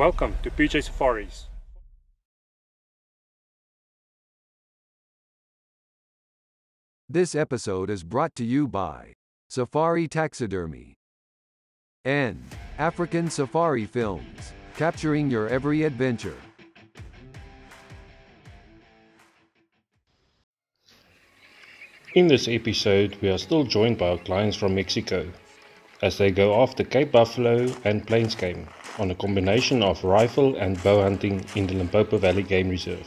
Welcome to PJ Safaris. This episode is brought to you by Safari Taxidermy and African Safari Films, capturing your every adventure. In this episode, we are still joined by our clients from Mexico, as they go after Cape Buffalo and Plainsgame on a combination of rifle and bow hunting in the Limpopo Valley Game Reserve.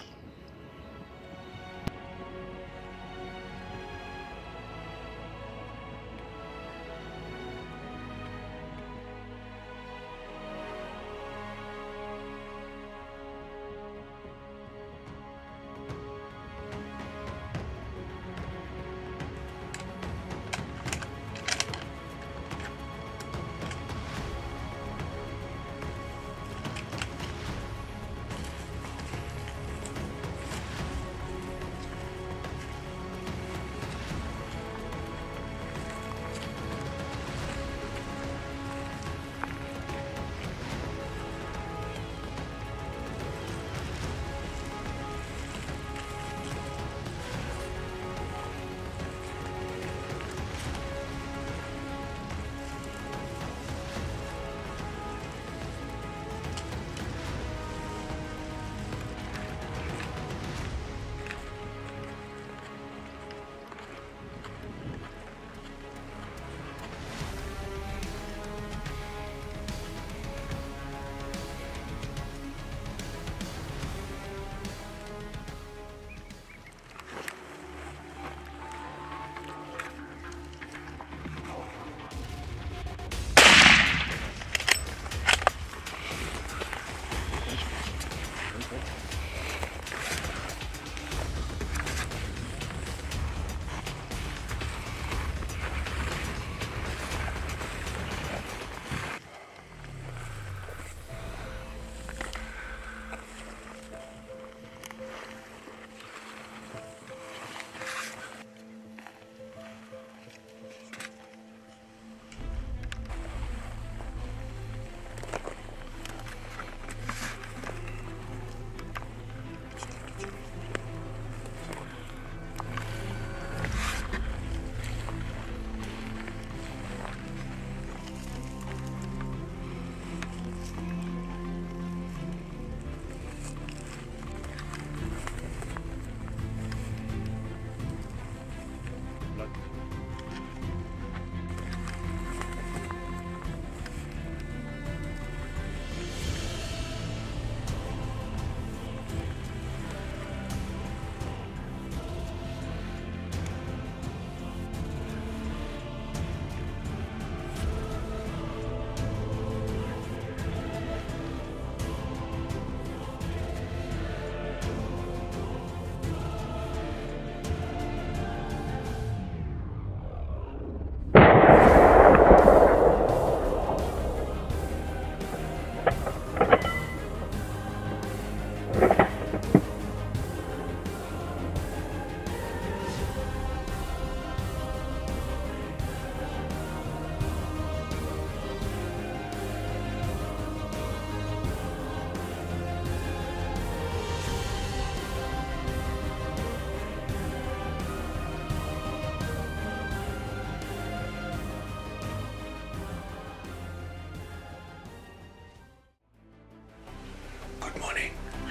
Good morning.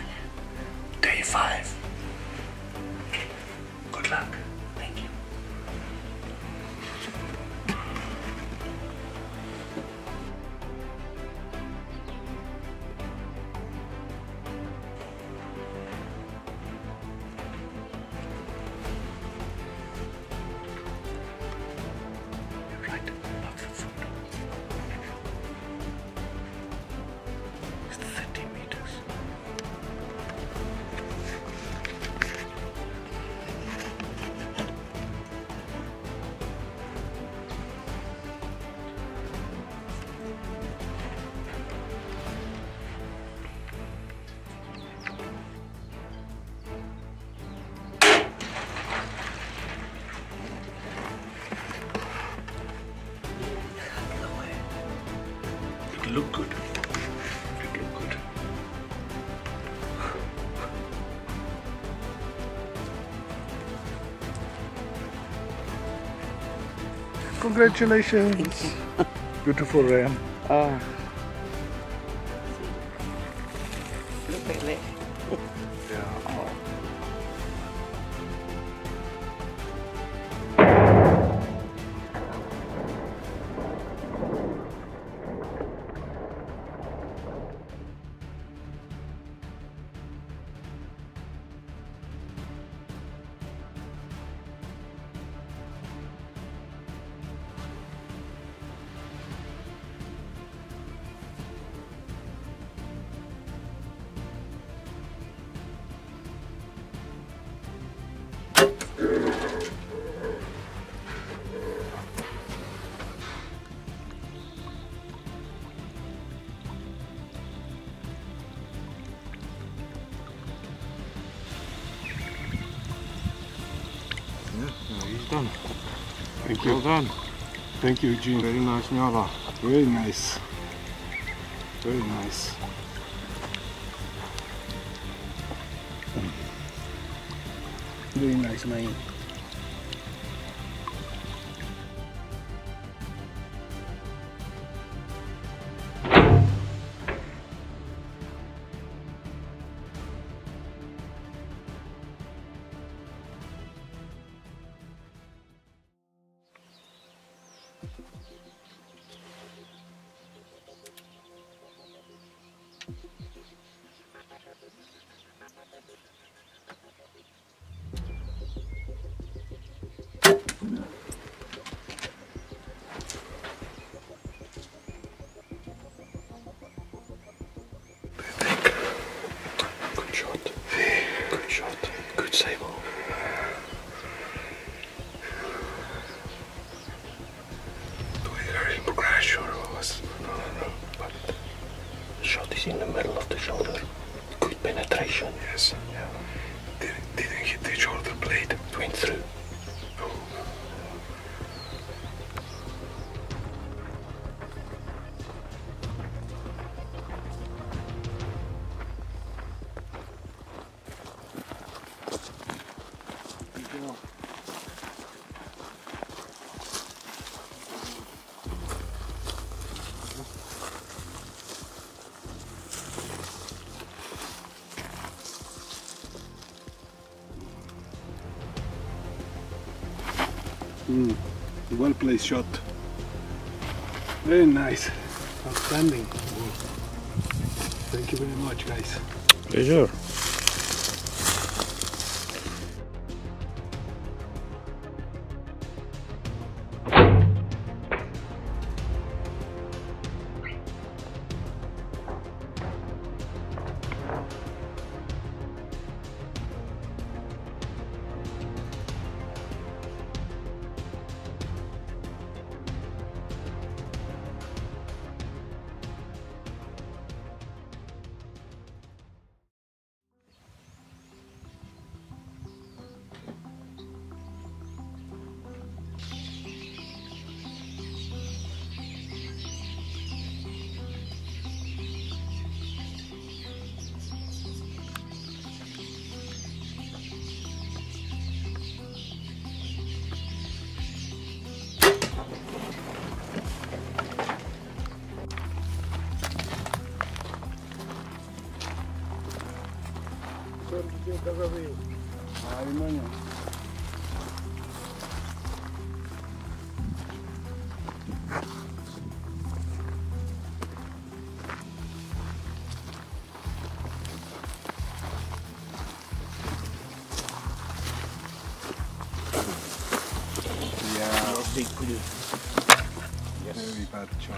Day 5. Good luck. Thank you. You're right. Lots of food. It's 30 meters. Look good. It look good. Congratulations. Beautiful ram. Ah. Look at that. Yeah. Oh. He's done. Thank you. Well done. Thank you, Eugene. Very nice, Nyala. Very nice. Very nice. Very nice, man. Good shot. Good shot. Good sable. Do we hear him crash or was? No. But the shot is in the middle of the shoulder. Good penetration. Yes. Yeah. Didn't hit the shoulder blade. It went through. Well placed shot. Very nice. Outstanding. Thank you very much, guys. Pleasure. Big Kudu. Yes. Very bad shot.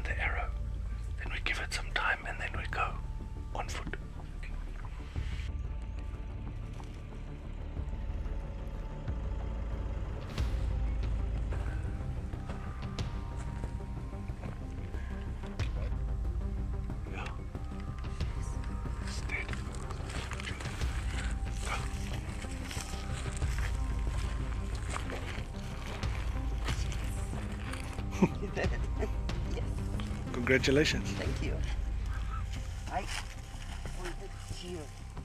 the arrow. Then we give it some time and then we go on foot. Congratulations. Thank you. I wanted cheer.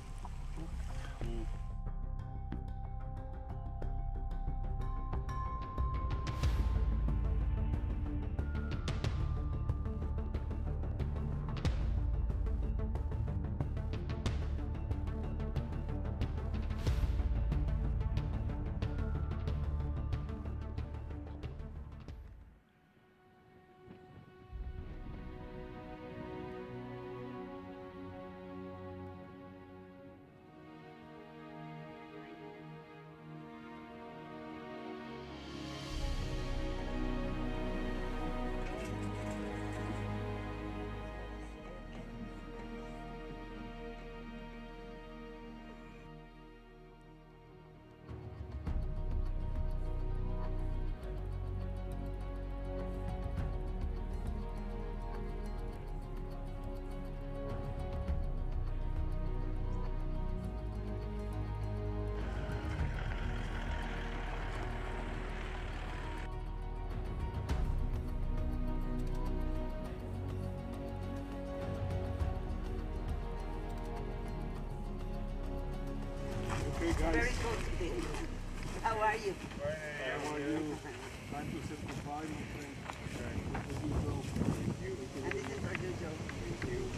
Okay, guys. Very cool today. How are you? How are you? Time to say goodbye, my friend. Thank you. And this is for you, Joe. Thank you.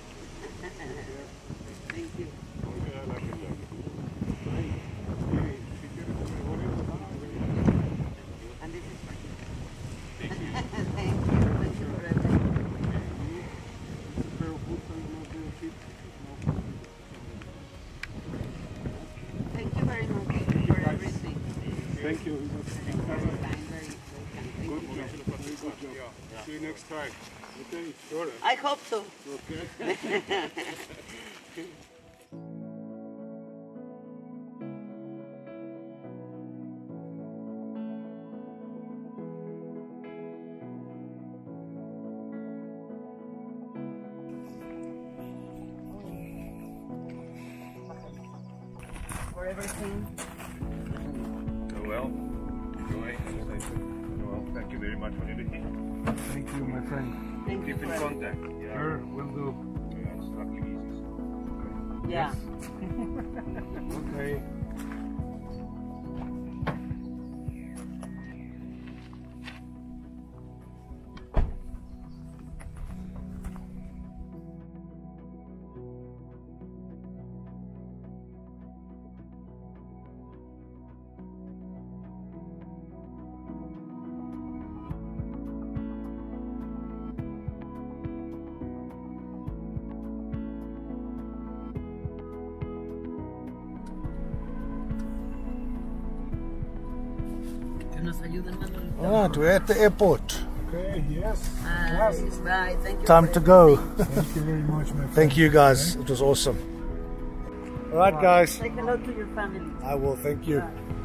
Thank you. And this is for you. Thank you. Thank you. Thank you for everything. Thank you very much for everything. Thank you. Very kind, very kind. Good job. Very good job. See you next time. Okay, sure. I hope so. Okay. For everything. Go well. Enjoy. Well, thank you very much for everything. Thank you, my friend. Thank you Keep in for contact. Yeah. Sure, will do. Yeah, it's luckily easy. Yeah. Okay. Alright, we're at the airport. Okay, yes. Bye. Thank you. Time for to go. Thank you very much, my friend. Thank you guys, it was awesome. Alright guys, Say hello to your family. I will, thank you.